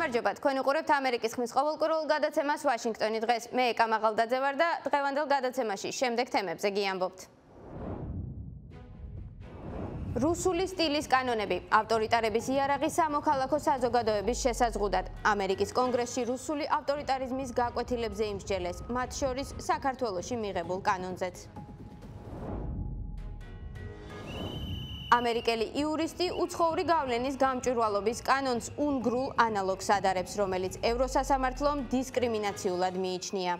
გამარჯობა, თქვენ უყურებთ ამერიკის ხმის ყოველკვირეულ გადაცემას ვაშინგტონი დღეს. მე კამაღალდაძე ვარ და დღევანდელ გადაცემაში შემდეგ თემებზე გიამბობთ. რუსული სტილის კანონები, ავტორიტარების იარაღი სამოქალაქო საზოგადოების შესაზღუდად. ამერიკის კონგრესში რუსული ავტორიტარიზმის გაკვეთილებზე იმსჯელეს, მათ შორის საქართველოში მიღებულ კანონზეც. ამერიკელი იურისტი უცხოური გავლენის გამჭვირვალობის კანონს უნგრულ ანალოგს ადარებს, რომელიც ევროსასამართლომ დისკრიმინაციულად მიიჩნია.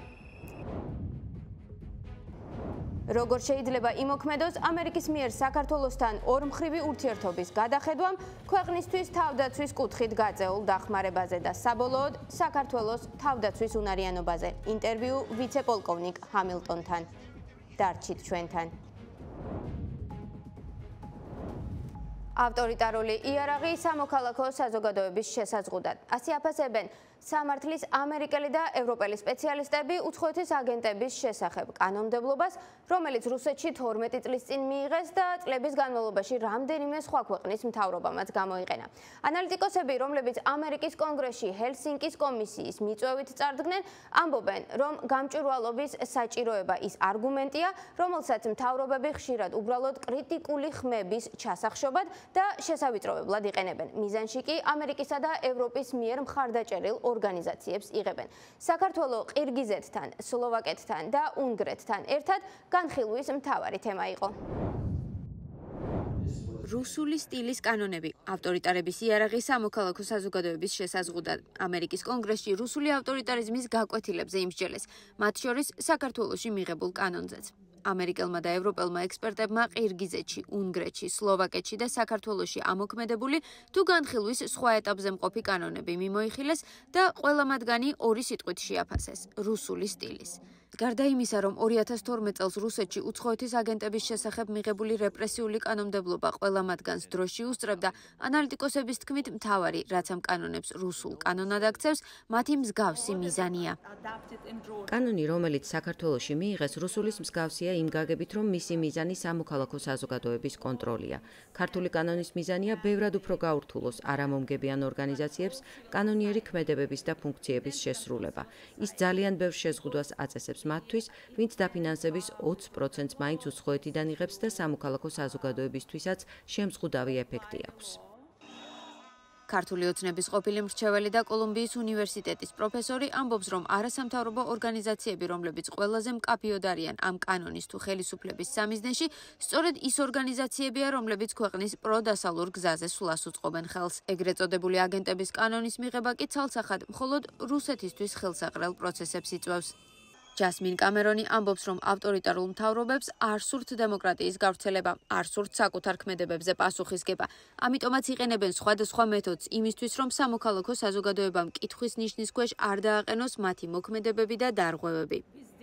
როგორ შეიძლება იმოქმედოს ამერიკის მიერ საქართველოსთან ორმხრივი ურთიერთობის გადახედვამ ქვეყნისთვის თავდაცვის კუთხით გაწეულ დახმარებაზე და საბოლოოდ საქართველოს თავდაცვის უნარიანობაზე. ინტერვიუ ვიცე-პოლკოვნიკ ჰამილტონთან. დარჩით ჩვენთან. ავტორიტარული იარაღი სამოქალაქო საზოგადოების შესაზღუდად. ასე აფასებენ სამართლის ამერიკელი და ევროპელი სპეციალისტები უცხოეთის აგენტების შესახებ კანონმდებლობას, რომელიც რუსეთში 12 წლის წინ მიიღეს და წლების განმავლობაში რამდენიმე სხვა ქვეყნის მთავრობამაც გამოიყენა. ანალიტიკოსები, რომლებიც ამერიკის კონგრესში ჰელსინკის კომისიის მიწვევით წარდგნენ, ამბობენ, რომ გამჭვირვალობის საჭიროება ის არგუმენტია, რომელსაც მთავრობები ხშირად უბრალოდ კრიტიკული ხმების ჩასახშობად და შესავიწროვებლად იყენებენ. მიზანში კი ამერიკისა და ევროპის მიერ მხარდაჭერილ ორგანიზაციებს იღებენ. საქართველო ყირგიზეთთან, სლოვაკეთთან და უნგრეთთან ერთად განხილვის მთავარი თემა იყო. რუსული სტილის კანონები, ავტორიტარების იარაღი სამოქალაქო საზოგადოების შესაზღუდად. ამერიკის კონგრესში რუსული ავტორიტარიზმის გაკვეთილებზე იმსჯელეს, მათ შორის საქართველოში მიღებულ კანონზეც. ამერიკელმა და ევროპელმა ექსპერტებმა ყირგიზეთში, უნგრეთში, სლოვაკეთში და საქართველოში ამოქმედებული თუ განხილვის სხვა ეტაპზე მყოფი კანონები მიმოიხილეს და ყველა მათგანი ორი სიტყვით შეაფასეს: რუსული სტილის. გარდა იმისა, რომ 2012 წელს რუსეთში უცხოეთის აგენტების შესახებ მიღებული რეპრესიული კანონმდებლობა ყველა მათგანს დროში უსწრებდა, ანალიტიკოსების თქმით, მთავარი, რაც ამ კანონებს რუსულ კანონად აქცევს, მათი მსგავსი მიზანია. კანონი, რომელიც საქართველოში მიიღეს, რუსულის მსგავსია იმ გაგებით, რომ მისი მიზანი სამოქალაქო საზოგადოების კონტროლია. ქართული კანონის მიზანია ბევრად უფრო გაურთულოს არამომგებიან ორგანიზაციებს კანონიერი ქმედებების და ფუნქციების შესრულება. ის ძალიან ბევრ შეზღუდვას აწესებს მათთვის, ვინც დაფინანსების 20%-ს მაინც უცხოეთიდან იღებს და სამოქალაქო საზოგადოებისთვისაც შემზღუდავი ეფექტი აქვს. ქართული ოცნების ყოფილი მრჩეველი და კოლუმბიის უნივერსიტეტის პროფესორი ამბობს, რომ არასამთავრობო ორგანიზაციები, რომლებიც ყველაზე მკაფიოდ არიან ამ კანონის თუ ხელისუფლების სამიზნეში, სწორედ ის ორგანიზაციებია, რომლებიც ქვეყნის პროდასალურ გზაზე სვლას უწყობენ ხელს. ეგრეთ წოდებული აგენტების კანონის მიღება კი ცალსახად მხოლოდ რუსეთისთვის ხელსაყრელ პროცესებს იწვევს. ჯასმინ კამერონი ამბობს, რომ ავტორიტარულ მთავრობებს არ სურთ დემოკრატიის გავრცელება, არ სურთ საკუთარ ქმედებებზე პასუხისგება. ამიტომაც იყენებენ სხვადასხვა მეთოდს იმისთვის, რომ სამოქალაქო საზოგადოებამ კითხვის ნიშნის ქვეშ არ დააყენოს მათი მოქმედებები და დარღვევები.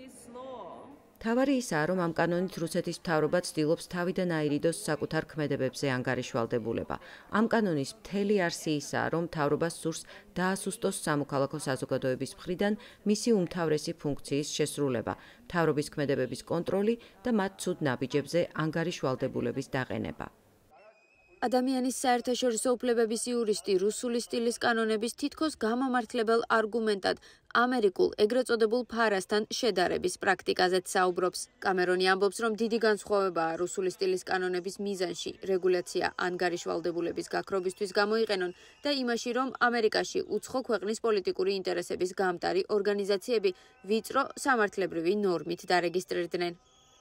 მთავარი ისაა, რომ ამ კანონით რუსეთის მთავრობა ცდილობს თავიდან აირიდოს საკუთარ ქმედებებზე ანგარიშვალდებულება. ამ კანონის მთელი არსი ისაა, რომ მთავრობას სურს დაასუსტოს სამოქალაქო საზოგადოების მხრიდან მისი უმთავრესი ფუნქციის შესრულება, მთავრობის ქმედებების კონტროლი და მათ ცუდ ნაბიჯებზე ანგარიშვალდებულების დაყენება. ადამიანის საერთაშორისო უფლებების იურისტი რუსული სტილის კანონების თითქოს გამომართლებელ არგუმენტად ამერიკულ ეგრეთ წოდებულ ფარასთან შედარების პრაქტიკაზეც საუბრობს. კამერონი ამბობს, რომ დიდი განსხვავებაა რუსული სტილის კანონების მიზანში, რეგულაცია ანგარიშვალდებულების გაქრობისთვის გამოიყენონ და იმაში, რომ ამერიკაში უცხო ქვეყნის პოლიტიკური ინტერესების გამტარი ორგანიზაციები ვიწრო სამართლებრივი ნორმით დარეგისტრირდნენ.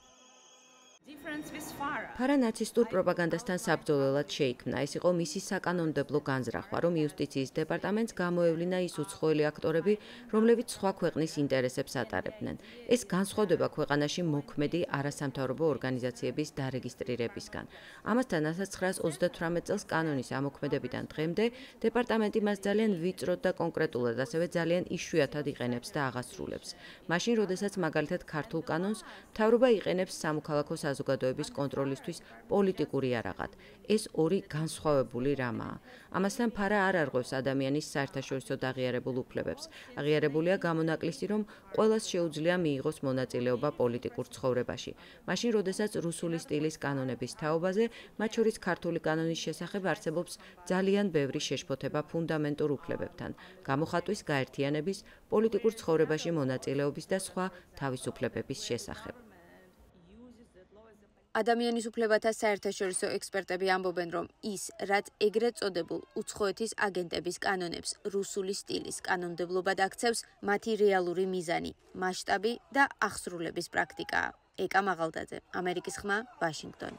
ფარა ნაცისტურ პროპაგანდასთან საბრძოლველად შეიქმნა. ეს იყო მისი საკანონმდებლო განზრახვა, რომ იუსტიციის დეპარტამენტს გამოევლინა ის უცხოელი აქტორები, რომლებიც სხვა ქვეყნის ინტერესებს ატარებდნენ. ეს განსხვავდება ქვეყანაში მოქმედი არასამთავრობო ორგანიზაციების დარეგისტრირებისგან. ამასთან 1938 წელს კანონის ამოქმედებიდან დღემდე დეპარტამენტი მას ძალიან ვიწროდ და კონკრეტულად, ასევე ძალიან იშვიათად იყენებს და აღასრულებს. მაშინ, როდესაც მაგალითად ქართულ კანონს მთავრობა იყენებს სამოქალაქო საზოგადოების კონტროლისთვის პოლიტიკური იარაღად. ეს ორი განსხვავებული რამაა. ამასთან ფარა არ არღვევს ადამიანის საერთაშორისო აღიარებულ უფლებებს. აღიარებულია გამონაკლისი, რომ ყველას შეუძლია მიიღოს მონაწილეობა პოლიტიკურ ცხოვრებაში. მაშინ, როდესაც რუსული სტილის კანონების თაობაზე, მათ შორის ქართული კანონის შესახებ არსებობს ძალიან ბევრი შეშფოთება ფუნდამენტურ უფლებებთან, გამოხატვის გაერთიანების, პოლიტიკურ ცხოვრებაში მონაწილეობის და სხვა თავისუფლებების შესახებ. ადამიანის უფლებათა საერთაშორისო ექსპერტები ამბობენ, რომ ის, რაც ეგრეთ წოდებულ უცხოეთის აგენტების კანონებს რუსული სტილის კანონმდებლობად აქცევს, მათი რეალური მიზანი, მასშტაბი და აღსრულების პრაქტიკაა. ეკა მაღალდაძე, ამერიკის ხმა, ვაშინგტონი.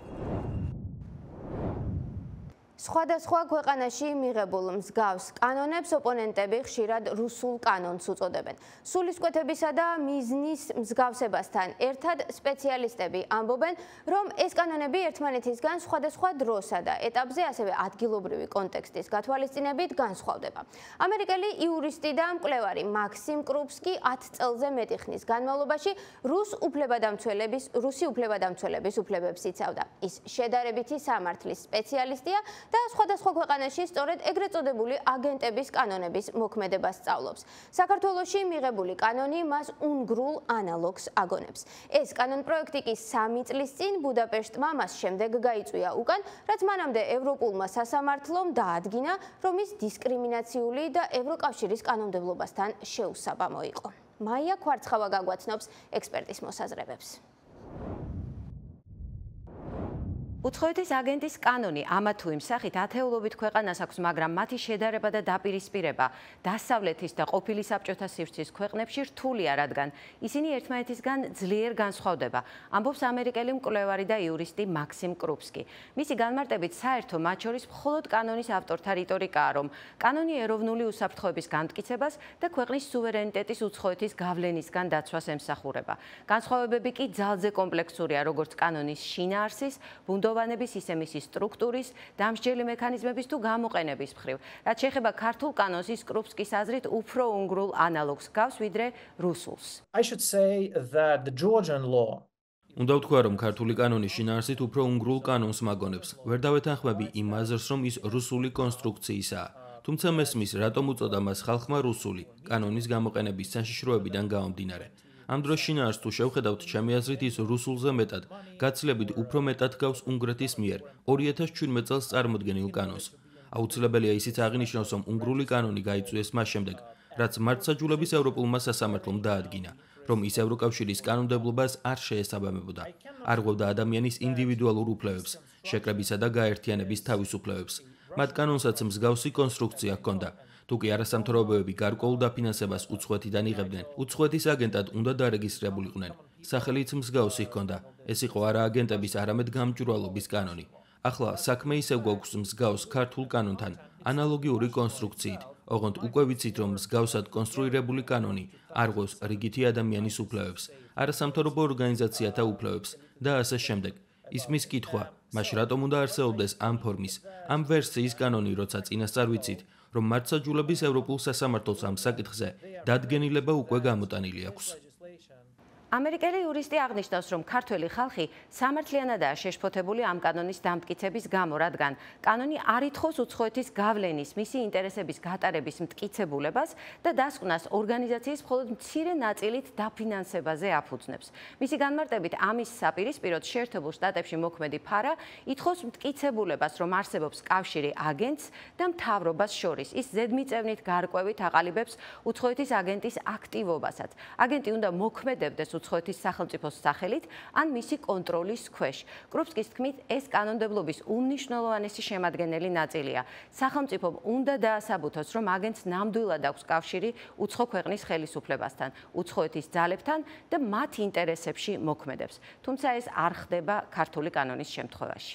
სხვადასხვა ქვეყანაში მიღებულ მსგავს კანონებს ოპონენტები ხშირად რუსულ კანონს უწოდებენ. სულისკვეთებისა და მიზნის მსგავსებასთან ერთად სპეციალისტები ამბობენ, რომ ეს კანონები ერთმანეთისგან სხვადასხვა დროსა და ეტაპზე, ასევე ადგილობრივი კონტექსტის გათვალისწინებით განსხვავდება. ამერიკელი იურისტი და მკვლევარი მაქსიმ კრუპსკი 10 წელზე მეტი ხნის განმავლობაში რუსი უფლებადამცველების უფლებებს იცავდა. ის შედარებითი სამართლის სპეციალისტია და სხვადასხვა ქვეყანაში სწორედ ეგრეთ წოდებული აგენტების კანონების მოქმედებას სწავლობს. საქართველოში მიღებული კანონი მას უნგრულ ანალოგს აგონებს. ეს კანონპროექტი კი 3 წლის წინ ბუდაპეშტმა მას შემდეგ გაიწვია უკან, რაც მანამდე ევროპულმა სასამართლომ დაადგინა, რომ ის დისკრიმინაციული და ევროკავშირის კანონმდებლობასთან შეუსაბამო იყო. მაია ქვარცხავა გაგვაცნობს ექსპერტის მოსაზრებებს. უცხოეთის აგენტის კანონი ამა თუ იმ სახით ათეულობით ქვეყანას აქვს, მაგრამ მათი შედარება და დაპირისპირება დასავლეთის და ყოფილი საბჭოთა სივრცის ქვეყნებში რთულია, რადგან ისინი ერთმანეთისგან ძლიერ განსხვავდება, ამბობს ამერიკელი მკვლევარი და იურისტი მაქსიმ კრუპსკი. მისი განმარტებით, საერთო მათ შორის მხოლოდ კანონის ავტორთა რიტორიკაა, რომ კანონი ეროვნული უსაფრთხოების განმტკიცებას და ქვეყნის სუვერენიტეტის უცხოეთის გავლენისგან დაცვას ემსახურება. განსხვავებები კი ძალზე კომპლექსურია, როგორც კანონის შინაარსის, ბუნდოვანების, ისე მისი სტრუქტურის, დამსჯელი მექანიზმების თუ გამოყენების მხრივ. რაც შეეხება ქართულ კანონს, ის კრუპსკის აზრით უფრო უნგრულ ანალოგს გავს, ვიდრე რუსულს. I should say that the Georgian law უნდა ვთქვა, რომ ქართული კანონის შინაარსით უფრო უნგრულ კანონს მაგონებს. ვერ დავეთანხმები იმ აზრს, რომ ის რუსული კონსტრუქციისაა. თუმცა მესმის, რატომ უწოდა მას ხალხმა რუსული კანონის გამოყენების საშიშროებიდან გამომდინარე. ამ დროს შინაარსს თუ შევხედავთ, ჩემი აზრით ის რუსულზე მეტად, გაცილებით უფრო მეტად გავს უნგრეთის მიერ 2017 წელს წარმოდგენილ კანონს. აუცილებელია ისიც აღინიშნოს, რომ უნგრული კანონი გაიწვიეს მას შემდეგ, რაც მართლმსაჯულების ევროპულმა სასამართლომ დაადგინა, რომ ის ევროკავშირის კანონმდებლობას არ შეესაბამებოდა. არ ღვევდა ადამიანის ინდივიდუალურ უფლებებს, შეკრებისა და გაერთიანების თავისუფლებებს. მათ კანონსაც მსგავსი კონსტრუქცია ჰქონდა. თუკი არასამთავრობოები გარკვეულ დაფინანსებას უცხოეთიდან იღებდნენ, უცხოეთის აგენტად უნდა დარეგისტრებულიყვნენ. სახელიც მსგავსი ჰქონდა. ეს იყო არა აგენტების, არამედ გამჭვირვალობის კანონი. ახლა საქმე ისევ გვაქვს მსგავს ქართულ კანონთან, ანალოგიური კონსტრუქციით. ოღონდ უკვე ვიცით, რომ მსგავსად კონსტრუირებული კანონი არ ღვევს რიგითი ადამიანის უფლებებს, არასამთავრობო ორგანიზაციათა უფლებებს და ასე შემდეგ. ისმის კითხვა, მაშ რატომ უნდა არსებობდეს ამ ფორმის, ამ ვერსიის კანონი, როცა წინასწარ ვიცით, რომ მართლმსაჯულების ევროპულ სასამართლოს ამ საკითხზე დადგენილება უკვე გამოტანილი აქვს. ამერიკელი იურისტი აღნიშნავს, რომ ქართველი ხალხი სამართლიანადაა შეშფოთებული ამ კანონის დამტკიცების გამო, რადგან კანონი არ ითხოვს უცხოეთის გავლენის, მისი ინტერესების გატარების მტკიცებულებას და დასკვნას ორგანიზაციის მხოლოდ მცირე ნაწილით დაფინანსებაზე აფუძნებს. მისი განმარტებით, ამის საპირისპიროდ შეერთებულ შტატებში მოქმედი ფარა ითხოვს მტკიცებულებას, რომ არსებობს კავშირი აგენტს და მთავრობას შორის. ის ზედმიწევნით გარკვევით აყალიბებს უცხოეთის აგენტის აქტივობასაც. აგენტი უნდა მოქმედებდეს უცხოეთის სახელმწიფოს სახელით ან მისი კონტროლის ქვეშ. კრუპსკის თქმით, ეს კანონმდებლობის უმნიშვნელოვანესი შემადგენელი ნაწილია. სახელმწიფომ უნდა დაასაბუთოს, რომ აგენტს ნამდვილად აქვს კავშირი უცხო ქვეყნის ხელისუფლებასთან, უცხოეთის ძალებთან და მათ ინტერესებში მოქმედებს. თუმცა ეს არ ხდება ქართული კანონის შემთხვევაში.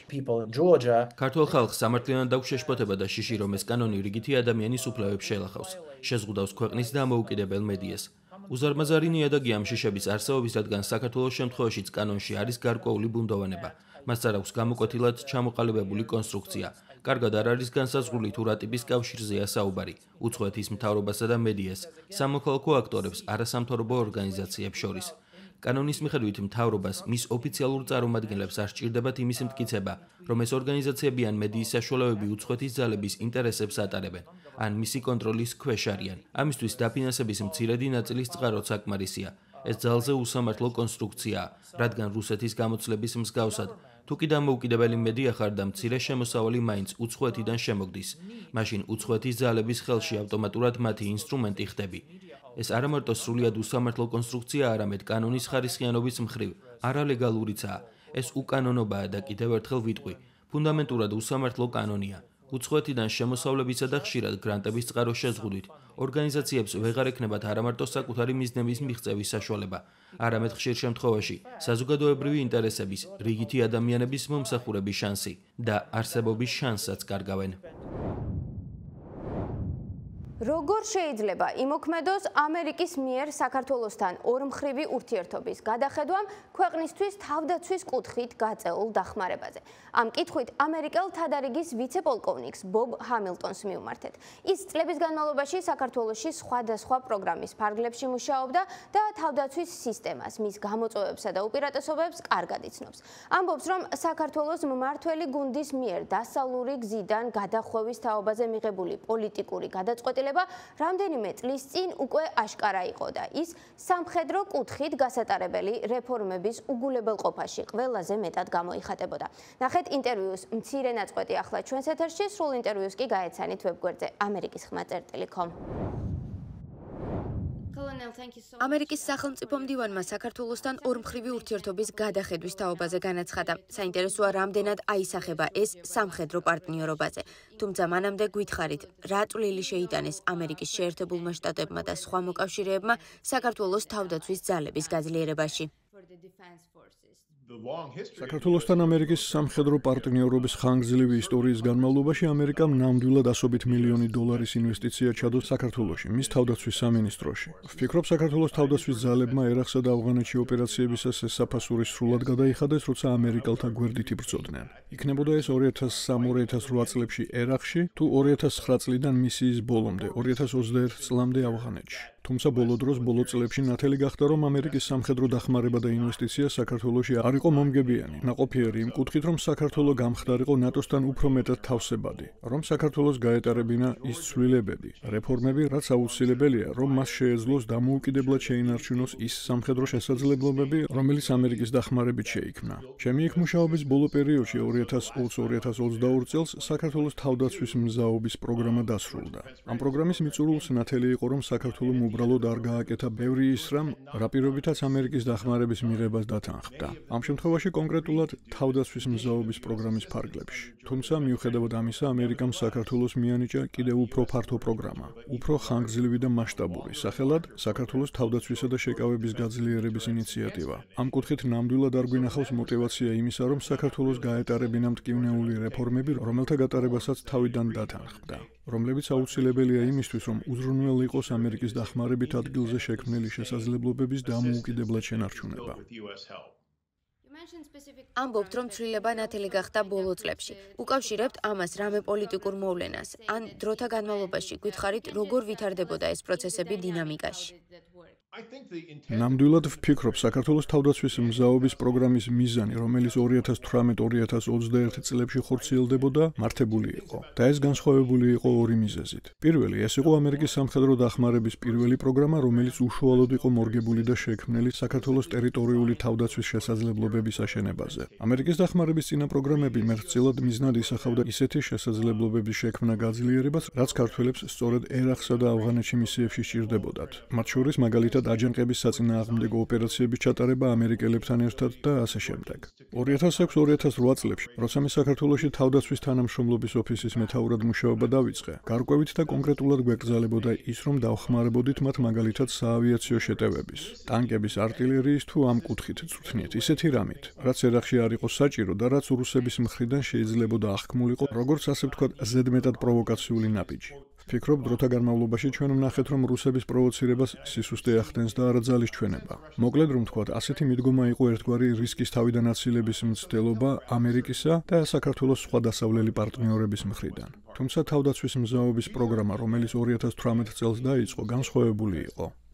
ქართულ ხალხს სამართლიანად აქვს შეშფოთება და შიში, რომ ეს კანონი რიგითი ადამიანის უფლებებს შეელახავს, შეზღუდავს ქვეყნის დამოუკიდებელ მედიას. უზარმაზარი ნიადაგი ამ შიშების არსებობის, რადგან საქართველოს შემთხვევაშიც კანონში არის გარკვეული ბუნდოვანება. მას არ აქვს გამოკვეთილად ჩამოყალიბებული კონსტრუქცია. კარგად არ არის განსაზღვრული თუ რა ტიპის კავშირზეა საუბარი უცხოეთის მთავრობასა და მედიას, სამოქალაქო აქტორებს, არასამთავრობო ორგანიზაციებს შორის. კანონის მიხედვით მთავრობას მის ოფიციალურ წარმომადგენლებს არ სჭირდებათ იმის მტკიცება, რომ ეს ორგანიზაციები ან მედიის საშუალებები უცხოეთის ძალების ინტერესებს ატარებენ, ან მისი კონტროლის ქვეშ არიან. ამისთვის დაფინანსების მცირედი ნაწილის წყაროც საკმარისია. ეს ძალზე უსამართლო კონსტრუქციაა, რადგან რუსეთის გამოცდილების მსგავსად, თუ კი დამოუკიდებელი მედია ხარ და მცირე შემოსავალი მაინც უცხოეთიდან შემოგდის, მაშინ უცხოეთის ძალების ხელში ავტომატურად მათი ინსტრუმენტი ხდები. ეს არა მარტო სრულიად უსამართლო კონსტრუქცია, არამედ კანონის ხარისხიანობის მხრივ არალეგალურიცაა. ეს უკანონობაა და კიდევ ერთხელ ვიტყვი, ფუნდამენტურად უსამართლო კანონია. უცხოეთიდან შემოსავლებისა და ხშირად გრანტების წყაროს შეზღუდვით ორგანიზაციებს ვეღარ ექნებათ არამარტო საკუთარი მიზნების მიღწევის საშუალება, არამედ ხშირ შემთხვევაში საზოგადოებრივი ინტერესების, რიგითი ადამიანების მომსახურების შანსი და არსებობის შანსსაც კარგავენ. როგორ შეიძლება იმოქმედოს ამერიკის მიერ საქართველოსთან ორმხრივი ურთიერთობის გადახედვამ ქვეყნისთვის თავდაცვის კუთხით გაწეულ დახმარებაზე? ამ კითხვით ამერიკელ თადარიგის ვიცე-პოლკოვნიკს ბობ ჰამილტონს მივმართეთ. ის წლების განმავლობაში საქართველოში სხვადასხვა პროგრამის ფარგლებში მუშაობდა და თავდაცვის სისტემას, მის გამოწვევებსა და უპირატესობებს კარგად იცნობს. ამბობს, რომ საქართველოს მმართველი გუნდის მიერ დასავლური გზიდან გადახვევის თაობაზე მიღებული პოლიტიკური გადაწყვეტილება რამდენიმე წლის წინ უკვე აშკარა იყო და ის სამხედრო კუთხით გასატარებელი რეფორმების უგულებელყოფაში ყველაზე მეტად გამოიხატებოდა. ნახეთ ინტერვიუს მცირე ნაწყვეტი ახლა ჩვენს ეთერში, სრულ ინტერვიუს კი გაეცანით ვებგვერდზე amerikis.com. ამერიკის სახელმწიფო მდივანმა საქართველოსთან ორმხრივი ურთიერთობის გადახედვის თაობაზე განაცხადა. საინტერესოა, რამდენად აისახება ეს სამხედრო პარტნიორობაზე. თუმცა მანამდე გითხარით, რა წვლილი შეიტანეს ამერიკის შეერთებულმა შტატებმა და სხვა მოკავშირეებმა საქართველოს თავდაცვის ძალების გაძლიერებაში. საქართველოსთან ამერიკის სამხედრო პარტნიორობის ხანგრძლივი ისტორიის განმავლობაში ამერიკამ ნამდვილად ასობით მილიონი დოლარის ინვესტიცია ჩადო საქართველოში, მის თავდაცვის სამინისტროში. ვფიქრობ, საქართველოს თავდაცვის ძალებმა ერაყსა და ავღანეთში ოპერაციებისას ეს საფასური სრულად გადაიხადეს, როცა ამერიკელთა გვერდით იბრძოდნენ. იქნებოდა ეს 2003-2008 წლებში ერაყში, თუ 2009 წლიდან მისიის ბოლომდე, 2021 წლამდე ავღანეთში. თუმცა ბოლო დროს, ბოლო წლებში ნათელი გახდა, რომ ამერიკის სამხედრო დახმარება და ინვესტიცია საქართველოში არ იყო მომგებიანი. ნაყოფიერი იმ კუთხით, რომ საქართველო გამხდარიყო ნატოსთან უფრო მეტად თავსებადი, რომ საქართველოს გაეტარებინა ის ცვლილებები, რეფორმები, რაც აუცილებელია, რომ მას შეეძლოს დამოუკიდებლად შეინარჩუნოს ის სამხედრო შესაძლებლობები, რომელიც ამერიკის დახმარებით შეიქმნა. ჩემი იქ მუშაობის ბოლო პერიოდში 2020-2022 წელს საქართველოს თავდაცვის მზაობის პროგრამა დასრულდა. ამ პროგრამის მიწურულს ნათელი იყო, რომ საქართველომ უბრალოდ არ გააკეთა ბევრი ის რამ, რა პირობითაც ამერიკის დახმარების მიღებას დათანხმდა. ამ შემთხვევაში კონკრეტულად თავდაცვის მზაობის პროგრამის ფარგლებში. თუმცა მიუხედავად ამისა, ამერიკამ საქართველოს მიანიჭა კიდევ უფრო ფართო პროგრამა, უფრო ხანგრძლივი და მასშტაბური, სახელად საქართველოს თავდაცვისა და შეკავების გაძლიერების ინიციატივა. ამ კუთხით ნამდვილად არ გვინახავს мотиваცია იმისა, რომ საქართველოს გაეტარებინა მტკივნეული რეფორმები, რომელთა გატარებასაც თავიდან დათანხმდა, რომლებიც აუცილებელია იმისთვის, რომ უზრუნველ იყოს ამერიკის დახმარებით ადგილზე შექმნილი შესაძლებლობების დამოუკიდებლად შენარჩუნება. ამბობთ, რომ ცვლილება ნათელი გახდა ბოლო წლებში. უკავშირებთ ამას რამე პოლიტიკურ მოვლენას, ან დროთა განმავლობაში გითხარით, როგორ ვითარდებოდა ეს პროცესები დინამიკაში. ნამდვილად ვფიქრობ, საქართველოს თავდაცვის მზაობის პროგრამის მიზანი, რომელიც 2018-2021 წლებში ხორციელდებოდა, მართებული იყო და ეს განსხვავებული იყო ორი მიზეზით. პირველი, ეს იყო ამერიკის სამხედრო დახმარების პირველი პროგრამა, რომელიც უშუალოდ იყო მორგებული და შექმნილი საქართველოს ტერიტორიული თავდაცვის შესაძლებლობების აშენებაზე. ამერიკის დახმარების წინა პროგრამები მეტწილად მიზნად ისახავდა ისეთი შესაძლებლობების შექმნა გაძლიერებას, რაც ქართველებს სწორედ ერაყსა და ავღანეთში მისიებში სჭირდებოდათ. მათ შორის მაგალითად აჯანყების საწინააღმდეგო ოპერაციების ჩატარება ამერიკელებთან ერთად და ასე შემდეგ. 2006-2008 წლებში, როცა მე საქართველოში თავდაცვის თანამშრომლობის ოფისის მეთაურად მუშაობა დავიწყე, გარკვევით და კონკრეტულად გვეკრძალებოდა ის, რომ დავხმარებოდით მათ მაგალითად საავიაციო შეტევების, ტანკების, артиლერიის თუ ამ კუთხით წვრთნით, ისეთი რამით, რაც ერაყში არ იყო საჭირო და რაც რუსების მხრიდან შეიძლებოდა აღქმულიყო, როგორც ასე ვთქვათ, ზედმეტად პროვოკაციული ნაბიჯი. ვფიქრობ, დროთა განმავლობაში ჩვენ ვნახეთ, რომ რუსების პროვოცირებას სისუსტე ახდენს და არა ძალის ჩვენება. მოკლედ რომ ვთქვათ, ასეთი მიდგომა იყო ერთგვარი რისკის თავიდან აცილების მცდელობა ამერიკისა და საქართველოს სხვა დასავლელი პარტნიორების მხრიდან. თუმცა თავდაცვის მზაობის პროგრამა, რომელიც 2018 წელს დაიწყო, განსხვავებული იყო.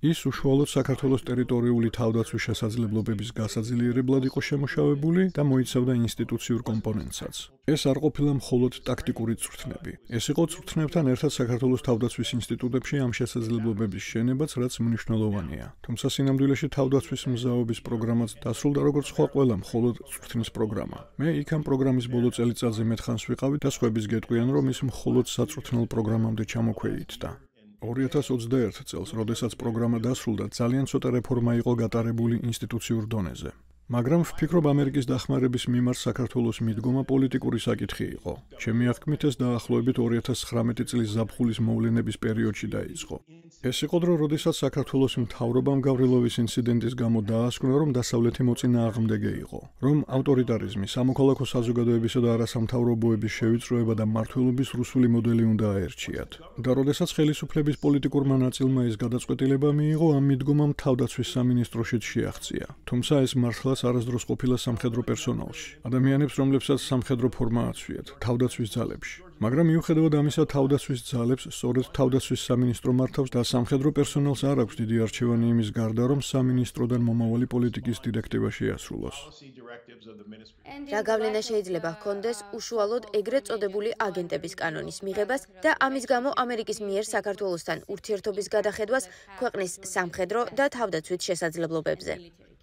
ის უშუალოდ საქართველოს ტერიტორიული თავდაცვის შესაძლებლობების გასაძლიერებლად იყო შემუშავებული და მოიცავდა ინსტიტუციურ კომპონენტსაც. ეს არ ყოფილა მხოლოდ ტაქტიკური წვრთნები. ეს იყო წვრთნებთან ერთად საქართველოს თავდაცვის ინსტიტუტებში ამ შესაძლებლობების შენებაც, რაც მნიშვნელოვანია. თუმცა სინამდვილეში თავდაცვის მზაობის პროგრამაც დასრულდა როგორც სხვა ყველა მხოლოდ წვრთნის პროგრამა. მე იქ ამ პროგრამის ბოლო წელიწადზე მეტხანს ვიყავი და სხვების გეტყვიან, რომ ის მხოლოდ საწვრთნელ პროგრამამდე ჩამოქვეითდა. 2021 წელს, როდესაც პროგრამა დასრულდა, ძალიან ცოტა რეფორმა იყო გატარებული ინსტიტუციურ დონეზე. მაგრამ ვფიქრობ, ამერიკის დახმარების მიმართ საქართველოს მიდგომა პოლიტიკური საკითხი იყო. ჩემი აღქმით ეს დაახლოებით 2019 წლის ზაფხულის მოვლენების პერიოდში დაიწყო. ეს იყო დრო, როდესაც საქართველოს მთავრობამ გავრილოვის ინციდენტის გამო დაასკვნა, რომ დასავლეთი მოწინააღმდეგე იყო, რომ ავტორიტარიზმი, სამოქალაქო საზოგადოებისა და არასამთავრობოების შევიწროება და მმართველობის რუსული მოდელი უნდა აერჩიათ. და როდესაც ხელისუფლების პოლიტიკურმა ნაწილმა ეს გადაწყვეტილება მიიღო, ამ მიდგომამ თავდაცვის სამინისტროშიც შეაღწია. თუმცა ეს მართლაც არასდროს ყოფილა სამხედრო პერსონალში. ადამიანებს, რომლებსაც სამხედრო ფორმა აცვიათ, თავდაცვის ძალებში. მაგრამ მიუხედავად ამისა, თავდაცვის ძალებს სწორედ თავდაცვის სამინისტრო მართავს და სამხედრო პერსონალს არ აქვს დიდი არჩევანი იმის გარდა, რომ სამინისტროდან მომავალი პოლიტიკის დირექტივა შეასრულოს. რა გავლენა შეიძლება ჰქონდეს უშუალოდ ეგრეთ წოდებული აგენტების კანონის მიღებას და ამის გამო ამერიკის მიერ საქართველოსთან ურთიერთობის გადახედვას ქვეყნის სამხედრო და თავდაცვით შესაძლებლობებზე?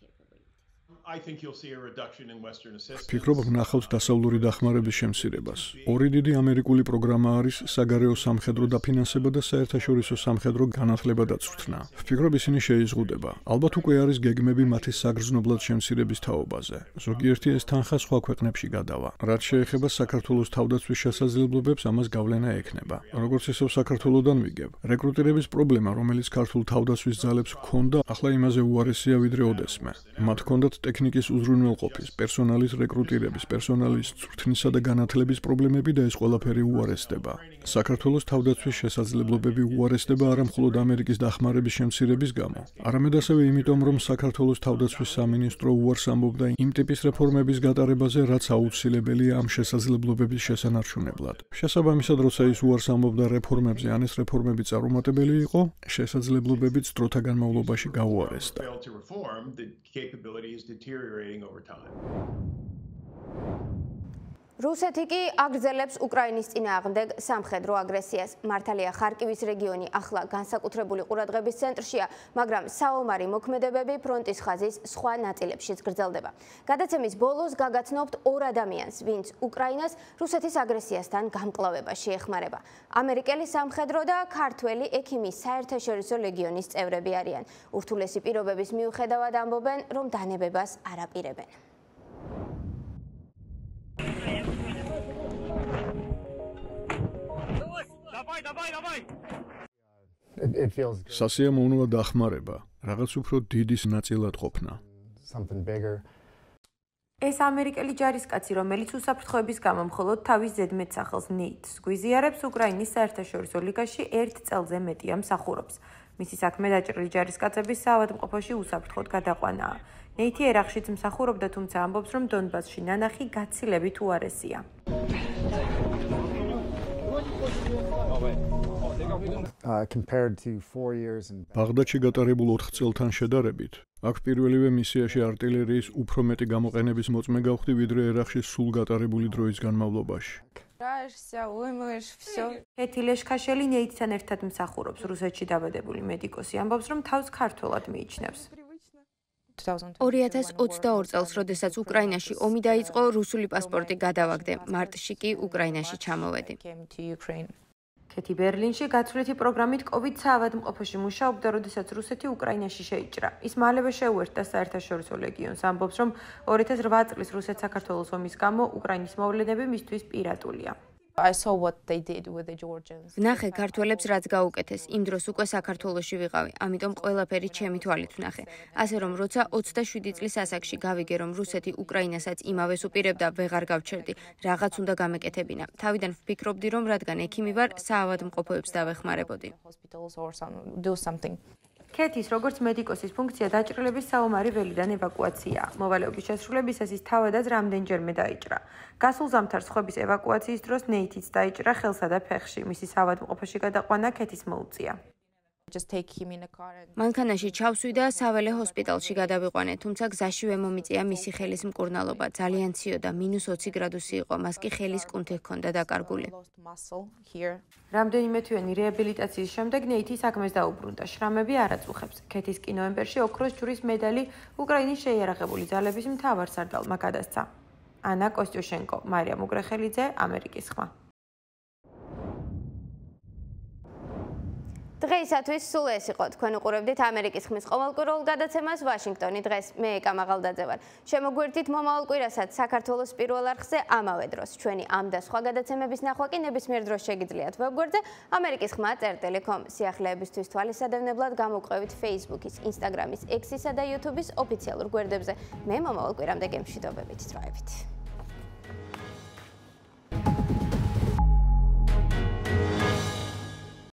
ვფიქრობ, ვნახავთ დასავლური დახმარების შემცირებას. ორი დიდი ამერიკული პროგრამა არის საგარეო სამხედრო დაფინანსება და საერთაშორისო სამხედრო განათლება და წვრთნა. ვფიქრობ, ისინი შეიზღუდება. ალბათ უკვე არის გეგმები მათი საგრძნობლად შემცირების თაობაზე. ზოგიერთი ეს თანხა სხვა ქვეყნებში გადავა. რაც შეეხება საქართველოს თავდაცვის შესაძლებლობებს, ამას გავლენა ექნება. როგორც ისევ საქართველოსდან ვიგებ, რეკრუტირების პრობლემა, რომელიც ქართულ თავდაცვის ძალებს ჰქონდა, ახლა იმაზე უარესია ვიდრე ოდესმე. მათ ჰქონდათ ტექნიკის უზრუნველყოფის, პერსონალის რეკრუტირების, პერსონალის წვრთნისა და განათლების პრობლემები და ეს ყველაფერი უარესდება. საქართველოს თავდაცვის შესაძლებლობები უარესდება არა მხოლოდ ამერიკის დახმარების შემცირების გამო, არამედ ასევე იმიტომ, რომ საქართველოს თავდაცვის სამინისტრო უარს ამბობდა იმ ტიპის რეფორმების გატარებაზე, რაც აუცილებელია ამ შესაძლებლობების შესანარჩუნებლად. შესაბამისად, როცა ის უარს ამბობდა რეფორმებზე, ან ეს რეფორმები წარუმატებელი იყო, შესაძლებლობებიც დროთა განმავლობაში გაუარესდა. რუსეთი კი აგრძელებს უკრაინის წინააღმდეგ სამხედრო აგრესიას. მართალია, ხარკივის რეგიონი ახლა განსაკუთრებული ყურადღების ცენტრშია, მაგრამ საომარი მოქმედებები ფრონტის ხაზის სხვა ნაწილებშიც გრძელდება. გადაცემის ბოლოს გაგაცნობთ ორ ადამიანს, ვინც უკრაინას რუსეთის აგრესიასთან გამკლავებაში ეხმარება. ამერიკელი სამხედრო და ქართველი ექიმის საერთაშორისო ლეგიონის წევრები არიან. ურთულესი პირობების მიუხედავად ამბობენ, რომ დანებებას არ აპირებენ. სასიამოვნოა დახმარება, რაღაც უფრო დიდის ნაწილად ყოფნა. ეს ამერიკელი ჯარისკაცი, რომელიც უსაფრთხოების გამო მხოლოდ თავის ზედმეტსახელს ნეითს გვიზიარებს, უკრაინის საერთაშორისო ლიგაში 1 წელზე მეტია მსახურობს. მისი საქმე დაჭრილი ჯარისკაცების საავადმყოფოში უსაფრთხოდ გადაყვანაა. ნეითი ერახშიც მსახურობდა, თუმცა ამბობს, რომ დონბასში ნანახი გაცილებით უარესია. ბაღდადში გატარებულ 4 წელთან შედარებით, აქ პირველივე მისიაში артиლერიის უფრო მეტი გამოყენების მოწმე გავხდი, ვიდრე ერახში სულ გატარებული დროის განმავლობაში. კეთი ლეშქაშელი ნეითთან ერთად მსახურობს. რუსეთში დაბადებული მედიკოსი ამბობს, რომ თავს ქართველად მიიჩნევს. 2022 წელს, როდესაც უკრაინაში ომი დაიწყო, რუსული პასპორტი გადავაგდე. მარტში კი უკრაინაში ჩამოვედი. კეთი ბერლინში გაცვლითი პროგრამით COVID საავადმყოფოში მუშაობდა, როდესაც რუსეთი უკრაინაში შეიჭრა. ის მალევე შეუერთდა საერთაშორისო ლეგიონს. ამბობს, რომ 2008 წლის რუსეთ-საქართველოს ომის გამო უკრაინის მოვლენები მისთვის პირატულია. ვნახე ქართველებს რაც გაუკეთეს. იმ დროს უკვე საქართველოში ვიყავი, ამიტომ ყველაფერი ჩემი თვალით ვნახე. ასე რომ, როცა 27 წლის ასაკში გავიგე, რომ რუსეთი უკრაინასაც იმავეს უპირებდა, ვეღარ გავჩერდი. რაღაც უნდა გამეკეთებინა. თავიდან ვფიქრობდი, რომ რადგან ექიმი ვარ, საავადმყოფოებს დავეხმარებოდი. კეთის, როგორც მედიკოსის ფუნქცია დაჭრილების საომარი ველიდან ევაკუაციაა. მოვალეობის შესრულებისას ის თავადაც რამდენჯერმე დაიჭრა. გასულ ზამთარს ხვების ევაკუაციის დროს ნეითიც დაიჭრა ხელსა და ფეხში. მისი საავადმყოფოში გადაყვანა კეთის მოუწია. მანქანაში ჩავსვი და საველე ჰოსპიტალში გადავიყვანე, თუმცა გზაშივე მომიწია მისი ხელის მკურნალობა, ძალიან ციოდა, -20 გრადუსი იყო, მას კი ხელის კუნთი ჰქონდა დაკარგული. რამდენიმე თვიანი რეაბილიტაციის შემდეგ ნეითი საქმეს დაუბრუნდა. შრამები არ აწუხებს. ქეთის კი ნოემბერში ოქროს ჯვრის მედალი უკრაინის შეიარაღებული ძალების მთავარსარდალმა გადასცა. ანა კოსტიუშენკო, მარია მუგრეხელიძე, ამერიკის ხმა. დღეისათვის სულ ეს იყო. თქვენ უყურებდით ამერიკის ხმის ყოველკვირეულ გადაცემას ვაშინგტონი დღეს. მე ეკა მაღალდაძე ვარ. შემოგვერთით მომავალ კვირასაც საქართველოს პირველ არხზე ამავე დროს. ჩვენი ამ და სხვა გადაცემების ნახვა კი ნებისმიერ დროს შეგიძლიათ ვებგვერდზე amerikiskhma.com. სიახლეებისთვის თვალისადევნებლად გამოვყევით Facebook-ის, Instagram-ის, X-ისა და YouTube-ის ოფიციალურ გვერდებზე. მე მომავალ კვირამდე გემშვიდობებით. სწრაფებით.